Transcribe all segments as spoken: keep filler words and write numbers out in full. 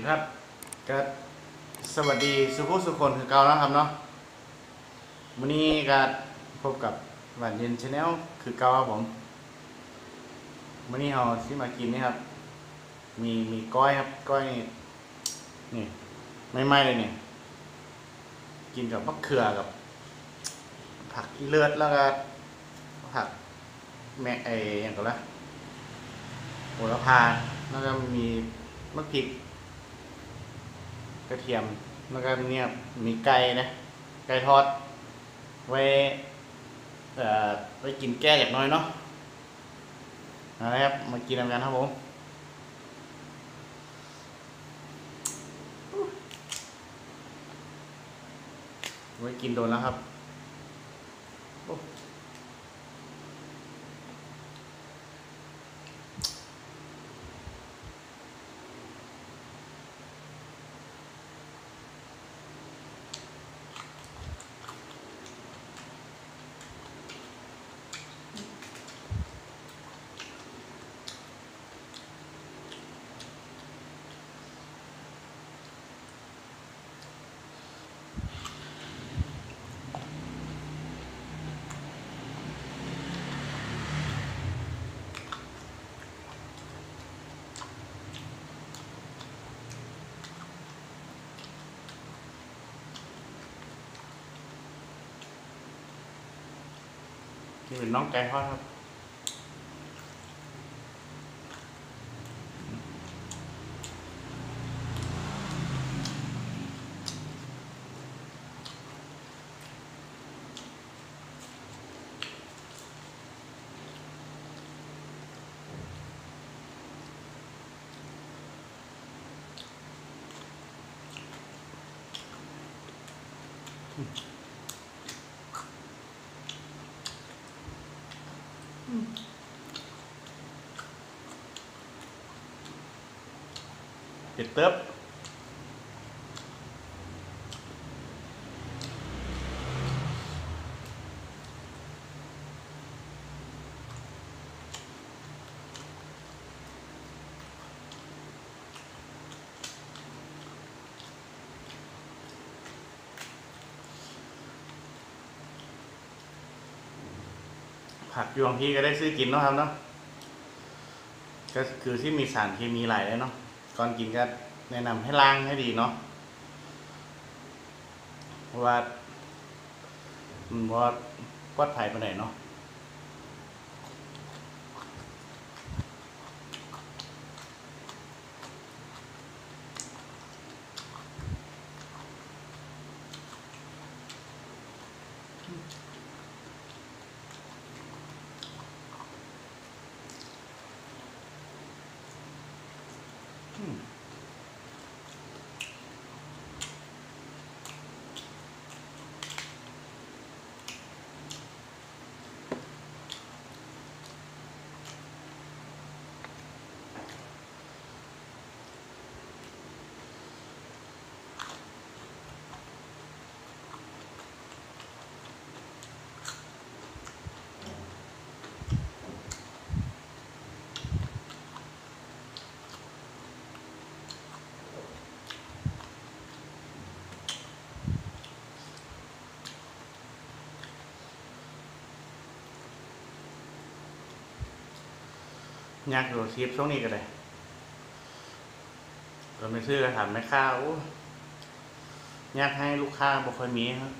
ครับก็สวัสดีสุภุสุคนคือเก่าแล้วครับเนาะวันนี้ก็พบกับหวานเย็นชาแนลคือเก่าครับผมวันนี้เราที่มากินนี่ครับมีมีก้อยครับก้อยนี่ไม่ไหม้เลยเนี่ยกินกับมะเขือกับผักอีเลือดแล้วก็ผักแม่ไออย่างก็แล้วโหระพาแล้วก็มีมะพริกกระเทียมแล้วก็เนี่ยมีไก่นะไก่ทอดไว้เอ่อไว้กินแก้อย่างน้อยเนาะนะครับมากินกันครับผมไว้กินโดนแล้วครับนี่เป็นน้องไก่ทอดครับเผ็ดเติบผักยวงที่ก็ได้ซื้อกินเนาะครับเนาะก็คือที่มีสารเคมีหลายเลยเนาะก่อนกินก็แนะนำให้ล้างให้ดีเนาะเพราะว่ามันว่าปลอดภัยไปไหนเนาะยากอยู่ชีพช่วงนี้ก็เลยเราไม่ซื้อก็ถามแม่ค้าโอ้ยากให้ลูกค้าบ่ค่อยมีครับ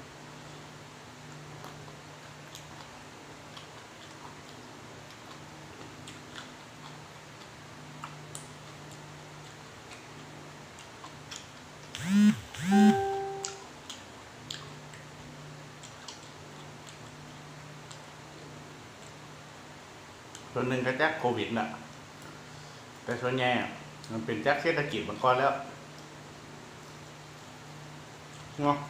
ส่วนหนึ่งก็จากโควิดน่ะแต่ส่วนใหญ่มันเป็นจากเศรษฐกิจมันก่อนแล้วเนาะ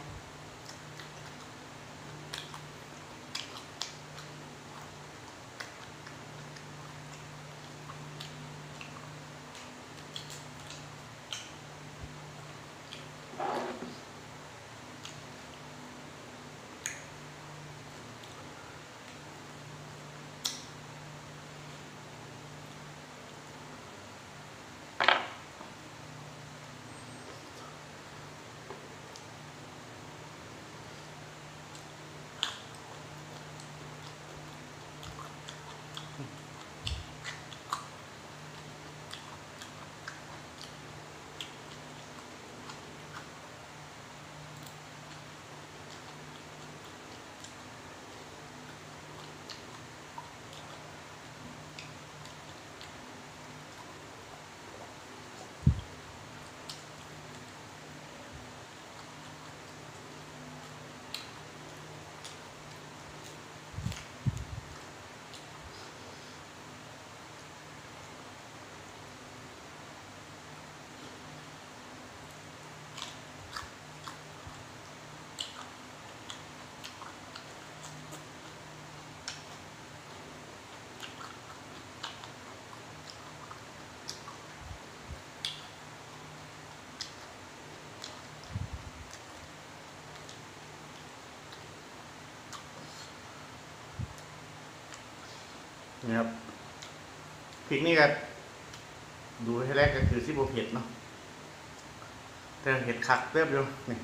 นี่ครับพริกนี่ก็ดูให้แรกก็คือซิโบเผ็ดเนาะแต่เห็ดคักเติบอยู่นี่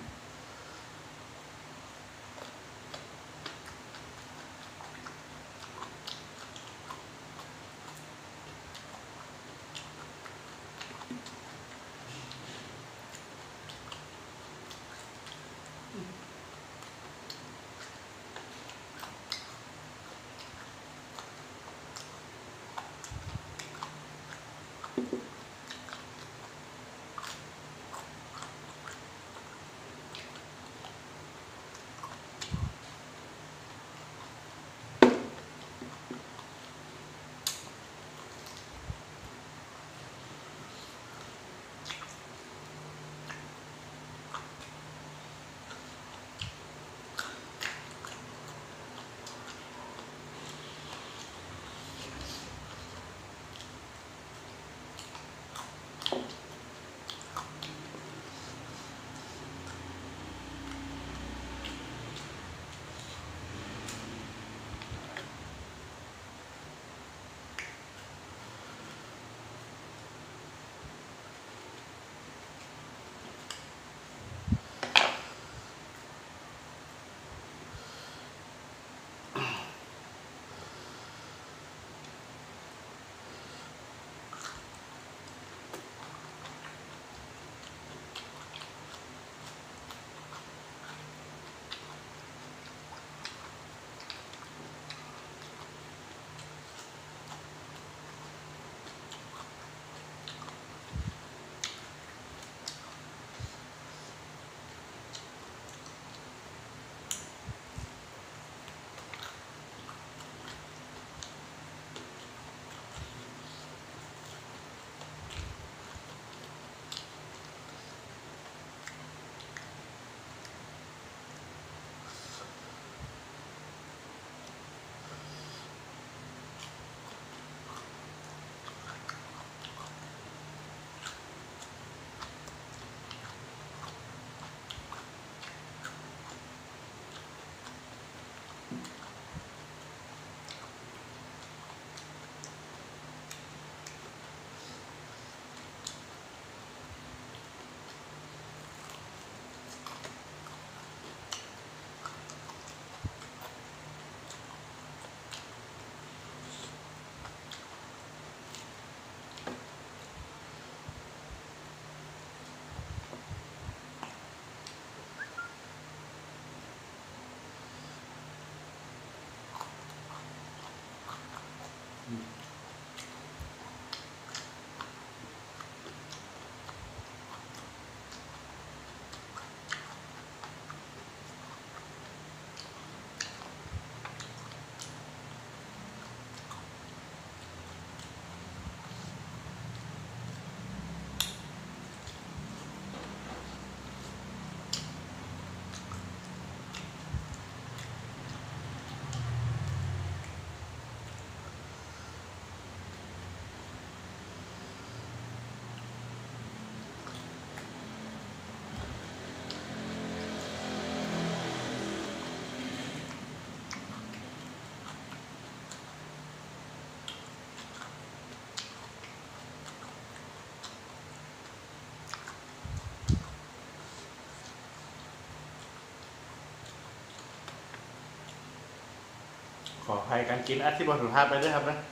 ขออภัยการกินอัดที่บนสุภาพไปด้วยครับนะ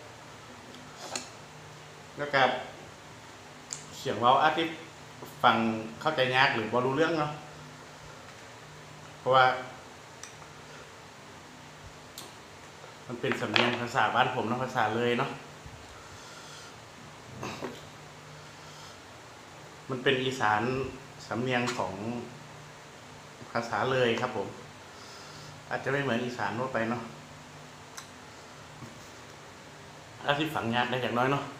แล้วกับเสียงเว้าอัดที่ฟังเข้าใจยากหรือบอรู้เรื่องเนาะเพราะว่ามันเป็นสำเนียงภาษาบ้านผมเนาะภาษาเลยเนาะมันเป็นอีสานสำเนียงของภาษาเลยครับผมอาจจะไม่เหมือนอีสานทั่วไปเนาะอาที่ฝังยากได้อย่างน้อยเนาะ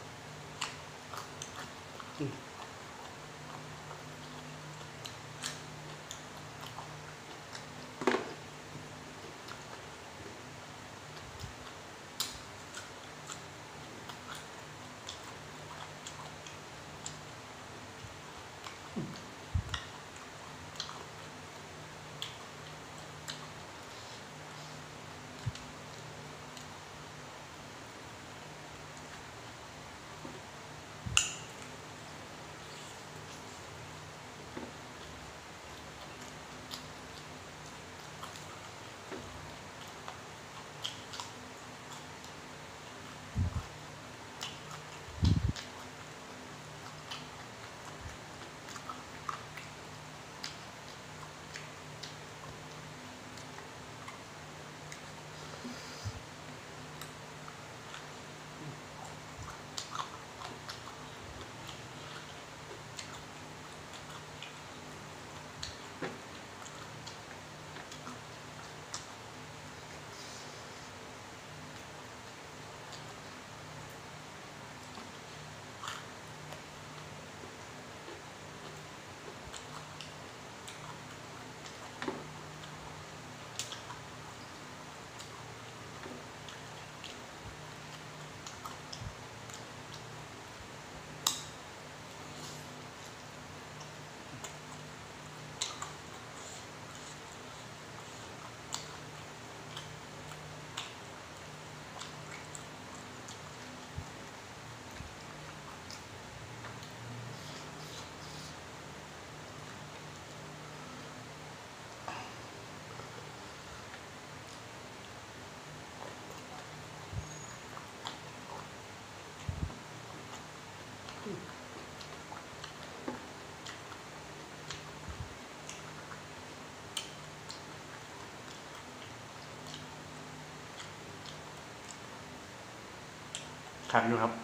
คักอยู่ครับ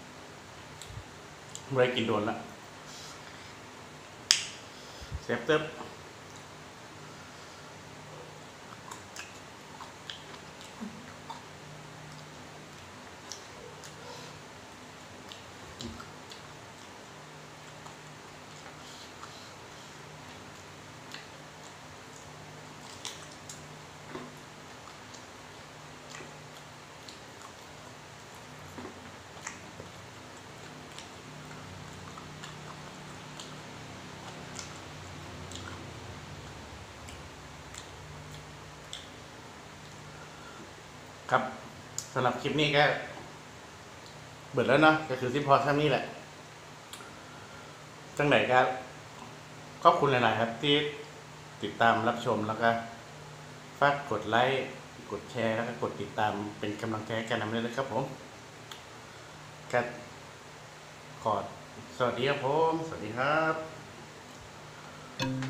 ไม่ได้กินโดนละเซฟเติบครับสำหรับคลิปนี้ก็เบิดแล้วเนาะก็คือที่พอเท่านี้แหละจังไหนก็ขอบคุณหลายๆครับที่ติดตามรับชมแล้วก็ฝากกดไลค์กดแชร์แล้วก็กดติดตามเป็นกำลังใจกันนำเลยนะครับผมก็ขอสวัสดีครับผมสวัสดีครับ